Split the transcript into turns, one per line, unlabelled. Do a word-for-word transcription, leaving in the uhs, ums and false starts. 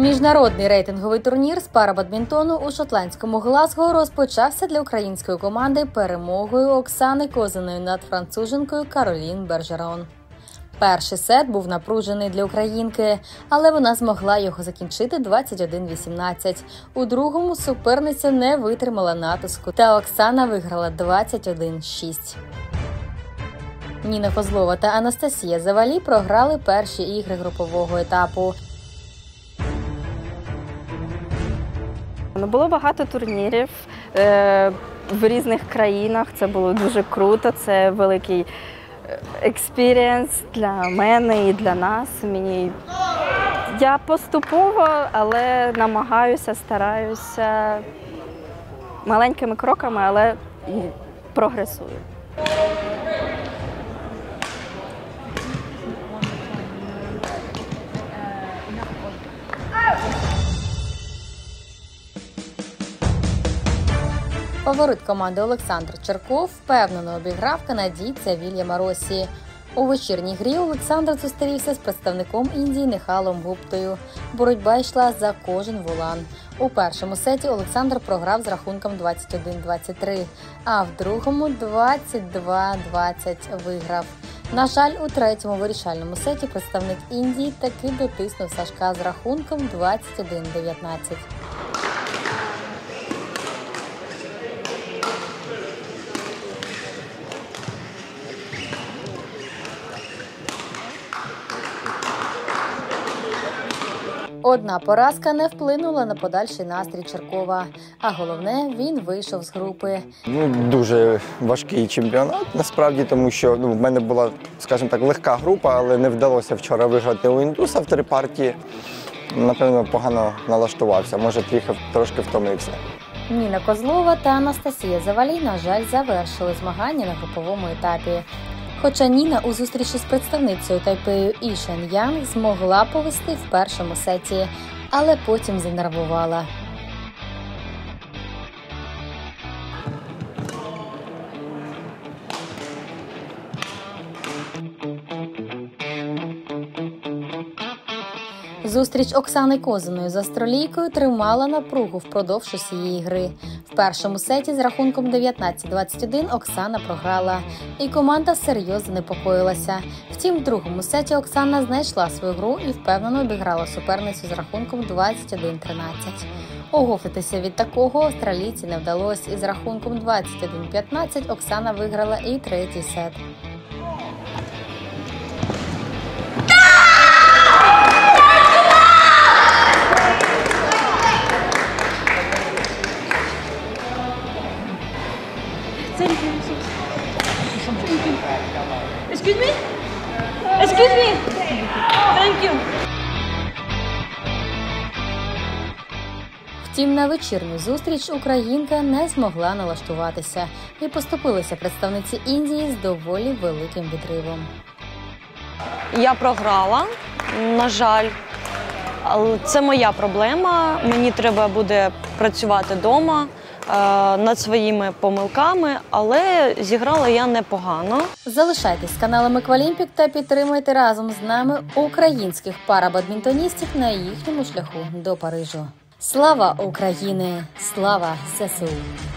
Міжнародний рейтинговий турнір з парабадмінтону у шотландському Глазго розпочався для української команди перемогою Оксани Козиної над француженкою Каролін Бержерон. Перший сет був напружений для українки, але вона змогла його закінчити двадцять один вісімнадцять. У другому суперниця не витримала натиску, та Оксана виграла двадцять один шість. Ніна Козлова та Анастасія Завалі програли перші ігри групового етапу.
Було багато турнірів е, в різних країнах, це було дуже круто, це великий експірієнс для мене і для нас. Мені... Я поступово, але намагаюся, стараюся маленькими кроками, але прогресую.
Фаворит команди Олександр Черков впевнено обіграв канадійця Вільяма Россі. У вечірній грі Олександр зустрівся з представником Індії Нехалом Гуптою. Боротьба йшла за кожен волан. У першому сеті Олександр програв з рахунком двадцять один двадцять три, а в другому двадцять два двадцять виграв. На жаль, у третьому вирішальному сеті представник Індії таки дотиснув Сашка з рахунком двадцять один дев'ятнадцять. Одна поразка не вплинула на подальший настрій Черкова, а головне, він вийшов з групи.
Ну, дуже важкий чемпіонат, насправді, тому що ну, в мене була, скажімо так, легка група, але не вдалося вчора виграти у індуса в три партії. Напевно, погано налаштувався, може, трохи, трошки втомився.
Ніна Козлова та Анастасія Завалі, на жаль, завершили змагання на груповому етапі. Хоча Ніна у зустрічі з представницею Тайпею І Шен Янг змогла повести в першому сеті, але потім занервувала. Зустріч Оксани Козиної з австралійкою тримала напругу впродовж усієї гри. В першому сеті з рахунком дев'ятнадцять двадцять один Оксана програла, і команда серйозно занепокоїлася. Втім, в другому сеті Оксана знайшла свою гру і впевнено обіграла суперницю з рахунком двадцять один тринадцять. Оговтатися від такого австралійці не вдалося, і з рахунком двадцять один п'ятнадцять Оксана виграла і третій сет.
Excuse me? Excuse me? Thank you.
Втім, на вечірню зустріч українка не змогла налаштуватися і поступилася представниці Індії з доволі великим відривом.
Я програла, на жаль. Але це моя проблема. Мені треба буде працювати вдома над своїми помилками, але зіграла я непогано.
Залишайтесь з каналом Еквалімпік та підтримуйте разом з нами українських парабадмінтоністів на їхньому шляху до Парижу. Слава Україні! Слава ЗСУ!